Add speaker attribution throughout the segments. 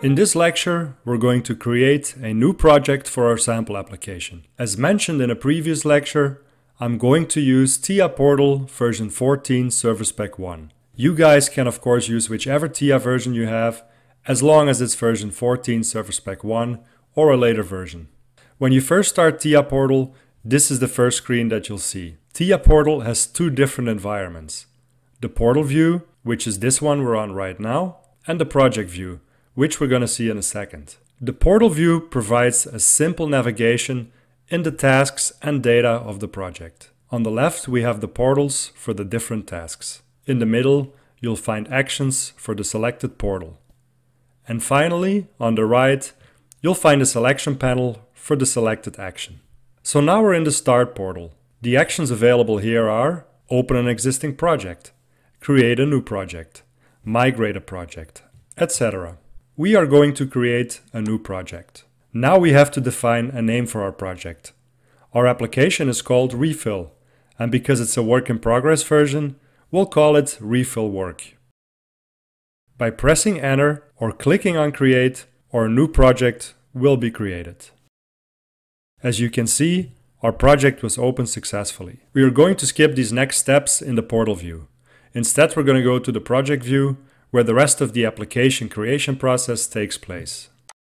Speaker 1: In this lecture, we're going to create a new project for our sample application. As mentioned in a previous lecture, I'm going to use TIA Portal version 14 Service Pack 1. You guys can of course use whichever TIA version you have, as long as it's version 14 Service Pack 1 or a later version. When you first start TIA Portal, this is the first screen that you'll see. TIA Portal has two different environments. The portal view, which is this one we're on right now, and the project view, which we're going to see in a second. The portal view provides a simple navigation in the tasks and data of the project. On the left we have the portals for the different tasks. In the middle you'll find actions for the selected portal. And finally, on the right, you'll find a selection panel for the selected action. So now we're in the Start portal. The actions available here are: open an existing project, create a new project, migrate a project, etc. We are going to create a new project. Now we have to define a name for our project. Our application is called Refill, and because it's a work in progress version, we'll call it Refill Work. By pressing Enter or clicking on Create, our new project will be created. As you can see, our project was opened successfully. We are going to skip these next steps in the portal view. Instead, we're going to go to the project view, where the rest of the application creation process takes place.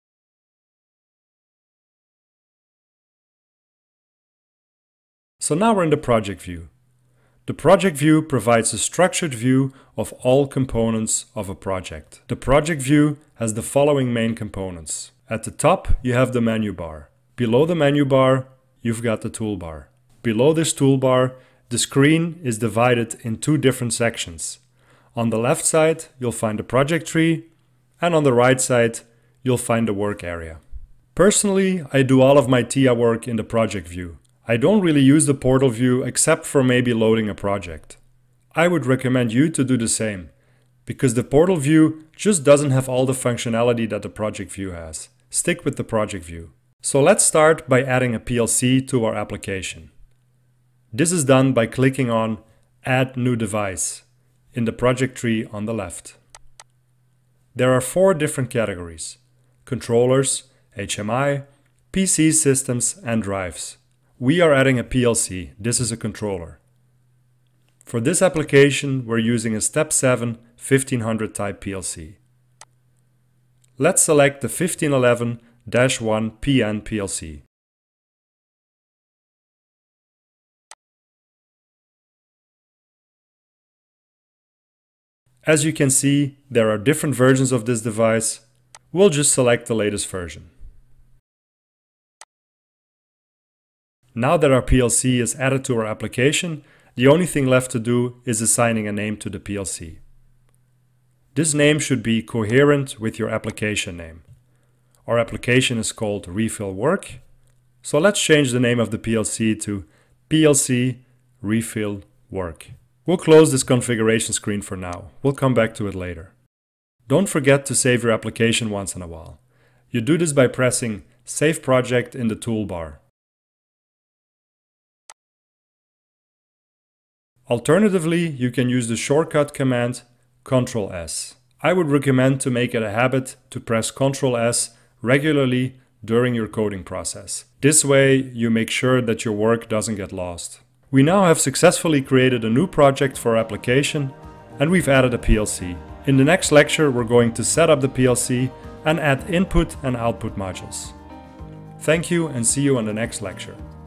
Speaker 1: So now we're in the project view. The project view provides a structured view of all components of a project. The project view has the following main components. At the top, you have the menu bar. Below the menu bar, you've got the toolbar. Below this toolbar, the screen is divided in two different sections. On the left side, you'll find the project tree, and on the right side, you'll find the work area. Personally, I do all of my TIA work in the project view. I don't really use the portal view except for maybe loading a project. I would recommend you to do the same, because the portal view just doesn't have all the functionality that the project view has. Stick with the project view. So let's start by adding a PLC to our application. This is done by clicking on Add New Device in the project tree on the left. There are 4 different categories: controllers, HMI, PC systems, and drives. We are adding a PLC. This is a controller. For this application, we're using a Step 7 1500 type PLC. Let's select the 1511-1 PN PLC. As you can see, there are different versions of this device. We'll just select the latest version. Now that our PLC is added to our application, the only thing left to do is assigning a name to the PLC. This name should be coherent with your application name. Our application is called Refill Work, so let's change the name of the PLC to PLC Refill Work. We'll close this configuration screen for now. We'll come back to it later. Don't forget to save your application once in a while. You do this by pressing Save Project in the toolbar. Alternatively, you can use the shortcut command Ctrl+S. I would recommend to make it a habit to press Ctrl+S regularly during your coding process. This way, you make sure that your work doesn't get lost. We now have successfully created a new project for our application, and we've added a PLC. In the next lecture, we're going to set up the PLC and add input and output modules. Thank you, and see you on the next lecture.